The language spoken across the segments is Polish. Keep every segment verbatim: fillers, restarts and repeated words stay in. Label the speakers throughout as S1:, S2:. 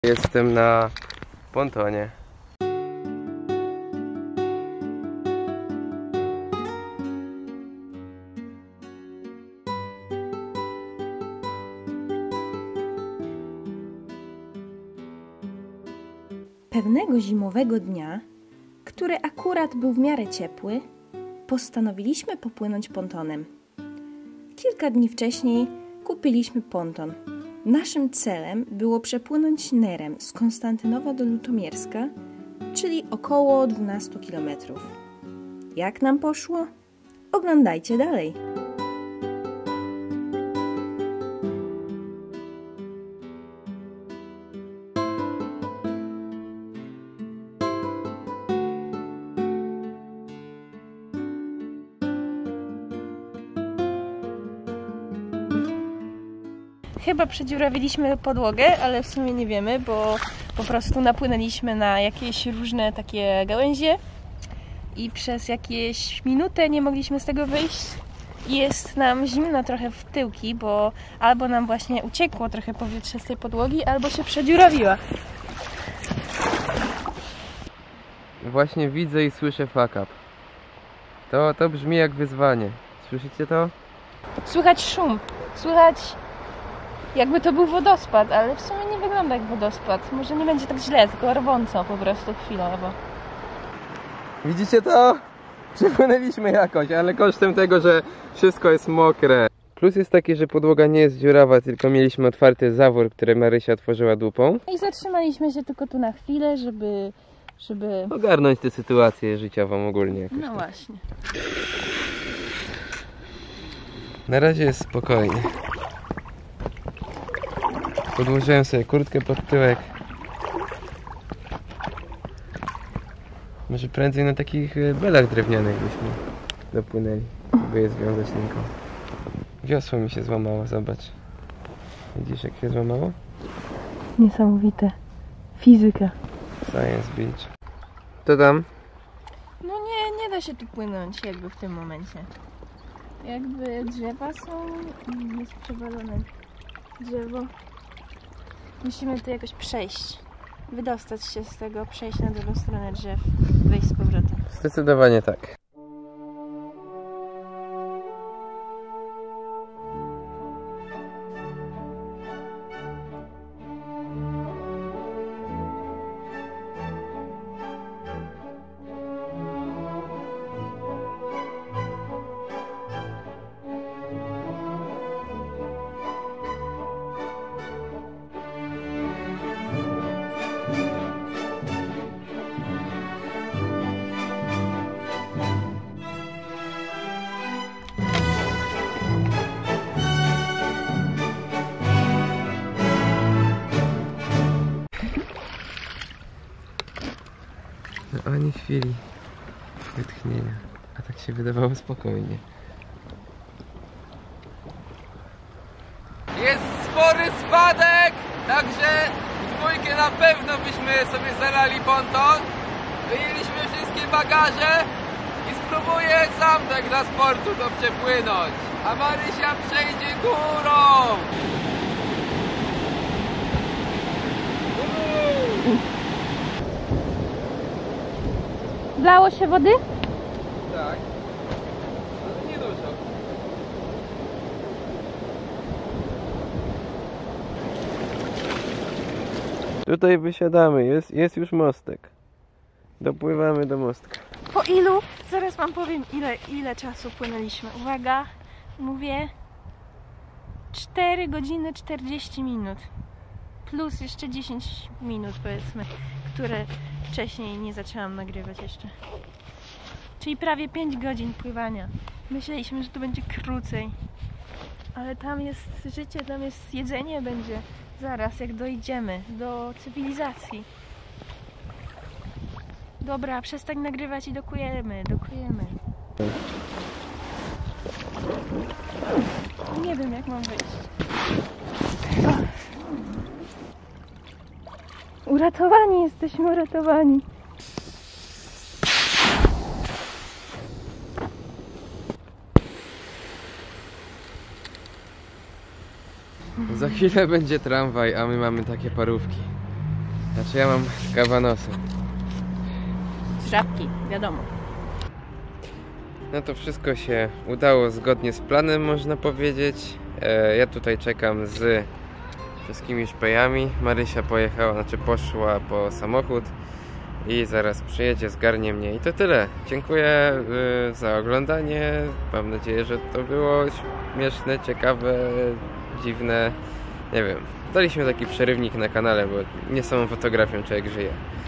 S1: Jestem na pontonie.
S2: Pewnego zimowego dnia, który akurat był w miarę ciepły, postanowiliśmy popłynąć pontonem. Kilka dni wcześniej kupiliśmy ponton. Naszym celem było przepłynąć Nerem z Konstantynowa do Lutomierska, czyli około dwanaście kilometrów. Jak nam poszło? Oglądajcie dalej. Chyba przedziurawiliśmy podłogę, ale w sumie nie wiemy, bo po prostu napłynęliśmy na jakieś różne takie gałęzie i przez jakieś minutę nie mogliśmy z tego wyjść. Jest nam zimno trochę w tyłki, bo albo nam właśnie uciekło trochę powietrze z tej podłogi, albo się przedziurawiła.
S1: Właśnie widzę i słyszę fuck up. To, to brzmi jak wyzwanie. Słyszycie to?
S2: Słychać szum, słychać jakby to był wodospad, ale w sumie nie wygląda jak wodospad. Może nie będzie tak źle, tylko rwąco po prostu chwilowo.
S1: Widzicie to? Przepłynęliśmy jakoś, ale kosztem tego, że wszystko jest mokre. Plus jest taki, że podłoga nie jest dziurawa, tylko mieliśmy otwarty zawór, który Marysia otworzyła dupą.
S2: I zatrzymaliśmy się tylko tu na chwilę, żeby... żeby...
S1: ogarnąć tę sytuację życiową ogólnie jakoś.
S2: No
S1: tak.
S2: właśnie.
S1: Na razie jest spokojnie. Podłożyłem sobie kurtkę pod tyłek. Może prędzej na takich belach drewnianych byśmy dopłynęli, by je związać linką. Wiosło mi się złamało, zobacz. Widzisz, jak się złamało?
S2: Niesamowite. Fizyka.
S1: Science Beach. To tam?
S2: No nie, nie da się tu płynąć jakby w tym momencie. Jakby drzewa są i jest przewalone drzewo. Musimy tu jakoś przejść. Wydostać się z tego, przejść na drugą stronę drzew, wejść z powrotem.
S1: Zdecydowanie tak. No ani chwili wytchnienia, a tak się wydawało spokojnie. Jest spory spadek, także w dwójkę na pewno byśmy sobie zalali ponton. Wyjęliśmy wszystkie bagaże i spróbuję sam tak dla sportu to przepłynąć. A Marysia przejdzie górą.
S2: Wlało się wody?
S1: Tak, ale nie dużo. Tutaj wysiadamy, jest, jest już mostek. Dopływamy do mostka.
S2: Po ilu? Zaraz wam powiem ile, ile czasu płynęliśmy. Uwaga, mówię cztery godziny czterdzieści minut. Plus jeszcze dziesięć minut powiedzmy, które wcześniej nie zaczęłam nagrywać jeszcze. Czyli prawie pięć godzin pływania. Myśleliśmy, że to będzie krócej. Ale tam jest życie, tam jest jedzenie będzie zaraz jak dojdziemy do cywilizacji. Dobra, przestań nagrywać i dokujemy, dokujemy. Nie wiem jak mam wyjść. Uratowani jesteśmy, uratowani.
S1: Za chwilę będzie tramwaj, a my mamy takie parówki. Znaczy ja mam kawanosy.
S2: Z żabki, wiadomo.
S1: No to wszystko się udało zgodnie z planem, można powiedzieć. E, ja tutaj czekam z wszystkimi szpejami. Marysia pojechała, znaczy poszła po samochód i zaraz przyjedzie, zgarnie mnie i to tyle. Dziękuję y, za oglądanie. Mam nadzieję, że to było śmieszne, ciekawe, dziwne. Nie wiem. Daliśmy taki przerywnik na kanale, bo nie samą fotografią człowiek żyje.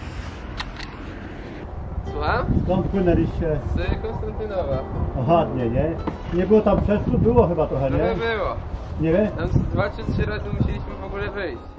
S1: Słucham?
S3: Skąd płynęliście?
S1: Z Konstantynowa.
S3: Aha, nie, nie. Nie było tam przeszkód? Było chyba trochę,
S1: Trochę
S3: nie?
S1: było.
S3: Nie wiem?
S1: Tam z dwa czy trzy razy musieliśmy w ogóle wyjść.